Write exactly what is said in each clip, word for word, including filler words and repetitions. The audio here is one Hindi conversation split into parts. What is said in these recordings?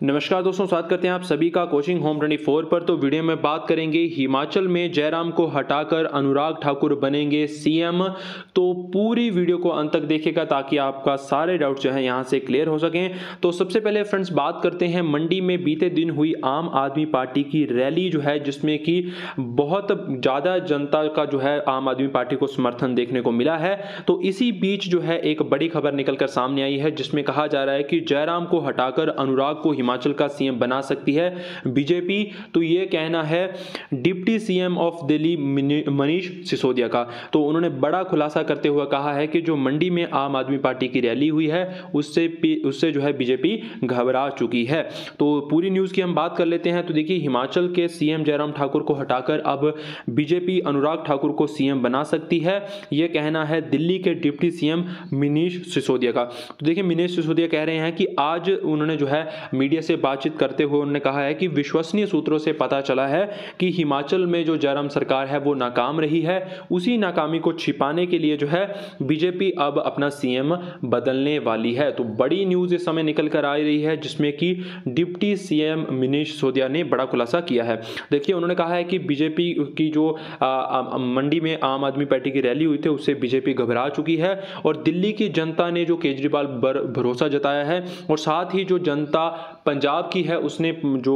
नमस्कार दोस्तों, स्वागत करते हैं आप सभी का कोचिंग होम ट्वेंटी फोर पर। तो वीडियो में बात करेंगे हिमाचल में जयराम को हटाकर अनुराग ठाकुर बनेंगे सीएम। तो पूरी वीडियो को अंत तक देखिएगा ताकि आपका सारे डाउट जो है यहां से क्लियर हो सकें। तो सबसे पहले फ्रेंड्स बात करते हैं मंडी में बीते दिन हुई आम आदमी पार्टी की रैली जो है, जिसमें कि बहुत ज़्यादा जनता का जो है आम आदमी पार्टी को समर्थन देखने को मिला है। तो इसी बीच जो है एक बड़ी खबर निकलकर सामने आई है, जिसमें कहा जा रहा है कि जयराम को हटाकर अनुराग को हिमाचल का सीएम बना सकती है बीजेपी। तो यह कहना है deputy CM of Delhi Manish Sisodia का। तो उन्होंने बड़ा खुलासा करते हुए कहा है कि जो मंडी में आम आदमी पार्टी की रैली हुई है उससे उससे जो है बीजेपी घबरा चुकी है। तो पूरी न्यूज़ की हम बात कर लेते हैं। तो देखिए, हिमाचल के सीएम जयराम ठाकुर को हटाकर अब बीजेपी अनुराग ठाकुर को सीएम बना सकती है, यह कहना है दिल्ली के डिप्टी सीएम मनीष सिसोदिया का। तो देखिए, मनीष सिसोदिया कह रहे हैं कि आज उन्होंने जो है मीडिया से बातचीत करते हुए उन्होंने कहा है कि विश्वसनीय सूत्रों से पता चला है कि हिमाचल में जो जयराम सरकार है वो नाकाम रही है। उसी नाकामी को छिपाने के लिए जो है बीजेपी अब अपना सीएम बदलने वाली है। तो बड़ी न्यूज़ इस समय निकल कर आ रही है, जिसमें कि डिप्टी सीएम मनीष सिसोदिया ने बड़ा खुलासा किया है। देखिए, उन्होंने कहा है कि बीजेपी की जो आ, आ, मंडी में आम आदमी पार्टी की रैली हुई थी उससे बीजेपी घबरा चुकी है और दिल्ली की जनता ने जो केजरीवाल पर भरोसा जताया है और साथ ही जो जनता पंजाब की है उसने जो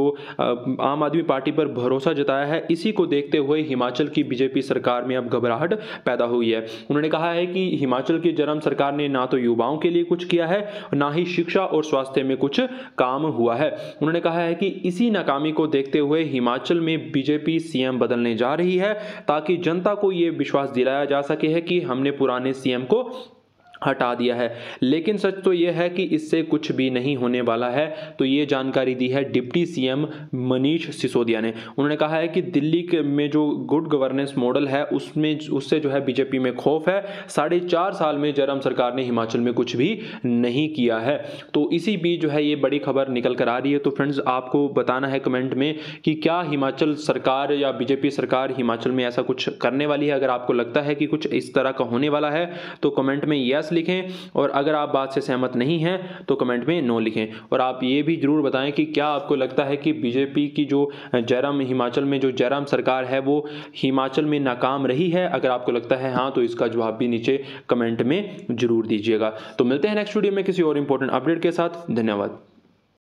आम आदमी पार्टी पर भरोसा जताया है, इसी को देखते हुए हिमाचल की बीजेपी सरकार में अब घबराहट पैदा हुई है। उन्होंने कहा है कि हिमाचल की जयराम सरकार ने ना तो युवाओं के लिए कुछ किया है, ना ही शिक्षा और स्वास्थ्य में कुछ काम हुआ है। उन्होंने कहा है कि इसी नाकामी को देखते हुए हिमाचल में बीजेपी सीएम बदलने जा रही है ताकि जनता को यह विश्वास दिलाया जा सके है कि हमने पुराने सीएम को हटा दिया है। लेकिन सच तो यह है कि इससे कुछ भी नहीं होने वाला है। तो ये जानकारी दी है डिप्टी सीएम मनीष सिसोदिया ने। उन्होंने कहा है कि दिल्ली के में जो गुड गवर्नेंस मॉडल है उसमें उससे जो है बीजेपी में खौफ है। साढ़े चार साल में जयराम सरकार ने हिमाचल में कुछ भी नहीं किया है। तो इसी बीच जो है ये बड़ी खबर निकल कर आ रही है। तो फ्रेंड्स, आपको बताना है कमेंट में कि क्या हिमाचल सरकार या बीजेपी सरकार हिमाचल में ऐसा कुछ करने वाली है। अगर आपको लगता है कि कुछ इस तरह का होने वाला है तो कमेंट में यस लिखें, और अगर आप बात से सहमत नहीं हैं तो कमेंट में नो लिखें। और आप ये भी जरूर बताएं कि क्या आपको लगता है कि बीजेपी की जो जयराम हिमाचल में जो जयराम सरकार है वो हिमाचल में नाकाम रही है। अगर आपको लगता है हाँ, तो इसका जवाब भी नीचे कमेंट में जरूर दीजिएगा। तो मिलते हैं नेक्स्ट वीडियो में किसी और इंपॉर्टेंट अपडेट के साथ। धन्यवाद।